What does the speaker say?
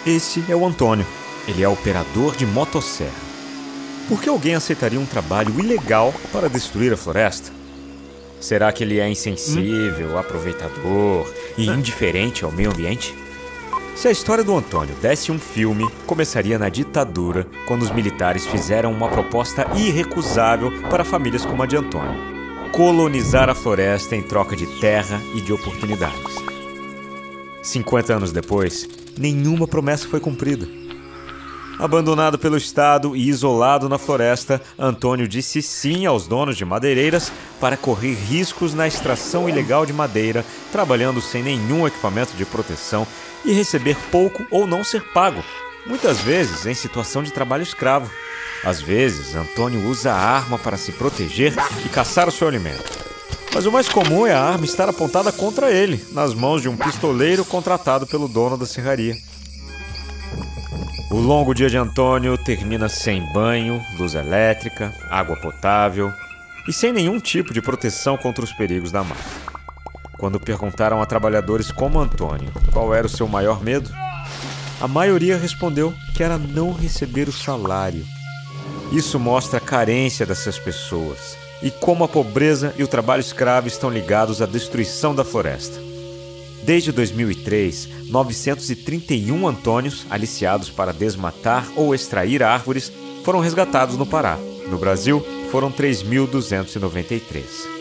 Esse é o Antônio. Ele é operador de motosserra. Por que alguém aceitaria um trabalho ilegal para destruir a floresta? Será que ele é insensível, aproveitador e indiferente ao meio ambiente? Se a história do Antônio desse um filme, começaria na ditadura, quando os militares fizeram uma proposta irrecusável para famílias como a de Antônio: colonizar a floresta em troca de terra e de oportunidades. 50 anos depois, nenhuma promessa foi cumprida. Abandonado pelo Estado e isolado na floresta, Antônio disse sim aos donos de madeireiras para correr riscos na extração ilegal de madeira, trabalhando sem nenhum equipamento de proteção e receber pouco ou não ser pago, muitas vezes em situação de trabalho escravo. Às vezes, Antônio usa a arma para se proteger e caçar o seu alimento. Mas o mais comum é a arma estar apontada contra ele, nas mãos de um pistoleiro contratado pelo dono da serraria. O longo dia de Antônio termina sem banho, luz elétrica, água potável e sem nenhum tipo de proteção contra os perigos da mata. Quando perguntaram a trabalhadores como Antônio qual era o seu maior medo, a maioria respondeu que era não receber o salário. Isso mostra a carência dessas pessoas e como a pobreza e o trabalho escravo estão ligados à destruição da floresta. Desde 2003, 931 Antônios, aliciados para desmatar ou extrair árvores, foram resgatados no Pará. No Brasil, foram 3.293.